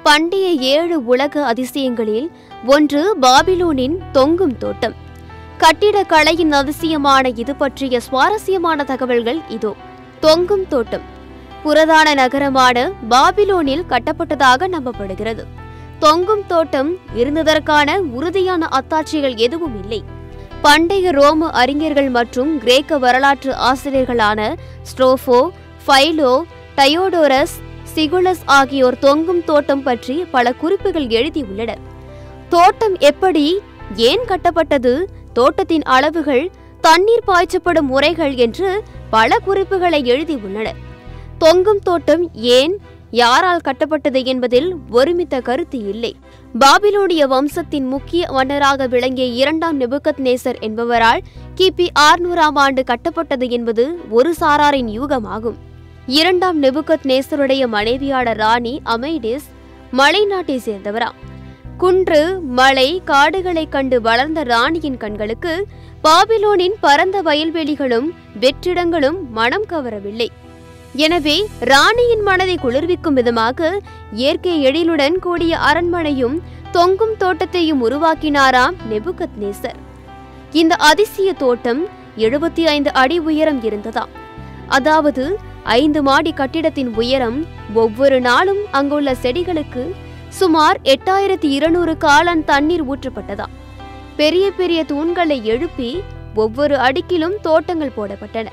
பண்டைய 7 உலக அதிசயங்களில் ஒன்று பாபிலோனின் தொங்கும் தோட்டம். கட்டிடக்கலையின் அதிசயமான இது பற்றிய சுவாரஸ்யமான தகவல்கள் இதோ. தொங்கும் தோட்டம் புரதான நகரமான பாபிலோனில் கட்டப்பட்டதாக நம்பப்படுகிறது. தொங்கும் தோட்டம் இருந்ததற்கான உறுதியான அத்தாட்சிகள் எதுவும் இல்லை. பண்டைய ரோம அறிஞர்கள் மற்றும் கிரேக்க வரலாற்று ஆசிரியர்களான ஸ்ட்ரோபோ, ஃபைலோ, டயோடோரஸ், சிகுலஸ் ஆகியோர் தொங்கும் தோட்டம் பற்றி பல குறிப்புகள் எழுதியுள்ளனர். தோட்டம் எப்படி, ஏன் கட்டப்பட்டது, தோட்டத்தின் அளவுகள், தண்ணீர் பாய்ச்சப்படும் முறைகள் என்று பல குறிப்புகளை எழுதியுள்ளனர். தொங்கும் தோட்டம் ஏன், யாரால் கட்டப்பட்டது என்பதில் ஒருமித்த கருத்து இல்லை. பாபிலோனிய வம்சத்தின் முக்கிய மன்னராக விளங்கிய 2ஆம் நெபுகத்நேசர் என்பவரால் கிபி 600ஆம் ஆண்டு கட்டப்பட்டது என்பது ஒரு சாராரின் யூகமாகும். 2ஆம் நெபுகத்நேசருடைய மனைவியான ராணி அமைடிஸ் மலை நாட்டை சேர்ந்தவராம். குன்று, மலை, காடுகளை கண்டு வளர்ந்த ராணியின் கண்களுக்கு பாபிலோனின் பரந்த வயல்வெளிகளும் வெற்றிடங்களும் மனம் கவரவில்லை. எனவே ராணியின் மனதை குளிர்விக்கும் விதமாக இயற்கை எழிலுடன் கூடிய அரண்மனையும் தொங்கும் தோட்டத்தையும் உருவாக்கினாராம் நெபுகத்நேசர். இந்த அதிசய தோட்டம் 75 அடி உயரம் இருந்ததாம். அதாவது 5 மாடி கட்டிடத்தின் உயரம். ஒவ்வொரு நாளும் அங்குள்ள செடிகளுக்கு சுமார் 8200 காலன் தண்ணீர் ஊற்றப்பட்டதாம். பெரிய பெரிய தூண்களை எழுப்பி ஒவ்வொரு அடுக்கிலும் தோட்டங்கள் போடப்பட்டன.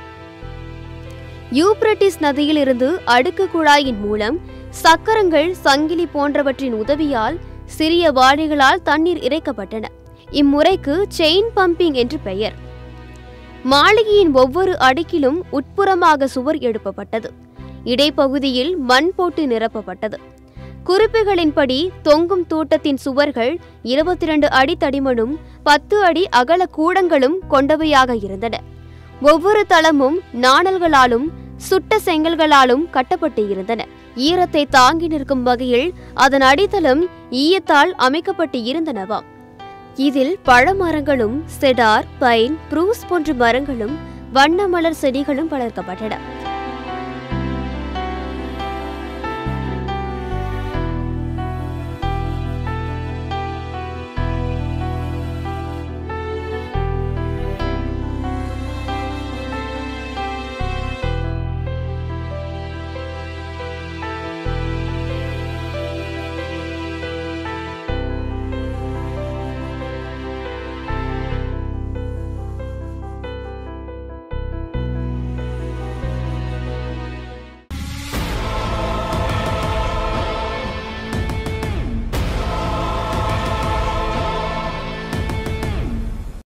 யூப்ரட்டிஸ் நதியிலிருந்து அடுக்கு குழாயின் மூலம் சக்கரங்கள், சங்கிலி போன்றவற்றின் உதவியால் சிறிய வாளிகளால் தண்ணீர் இறைக்கப்பட்டன. இம்முறைக்கு செயின் பம்பிங் என்று பெயர். மாளிகையின் ஒவ்வொரு அடுக்கிலும் உட்புறமாக சுவர் எழுப்பப்பட்டது. இடைப்பகுதியில் மண் போட்டு நிரப்பப்பட்டது. குறிப்புகளின்படி தொங்கும் தோட்டத்தின் சுவர்கள் 22 அடி தடிமனும் 10 அடி அகல கூடங்களும் கொண்டவையாக இருந்தன. ஒவ்வொரு தளமும் நாணல்களாலும் சுட்ட செங்கல்களாலும் கட்டப்பட்டு இருந்தன. ஈரத்தை தாங்கி நிற்கும் வகையில் அதன் அடித்தளம் ஈயத்தால் அமைக்கப்பட்டு இருந்தனவாம். இதில் பழமரங்களும், செடார், பைன், ப்ரூஸ் போன்ற மரங்களும் வண்ண மலர் செடிகளும் வளர்க்கப்பட்டன.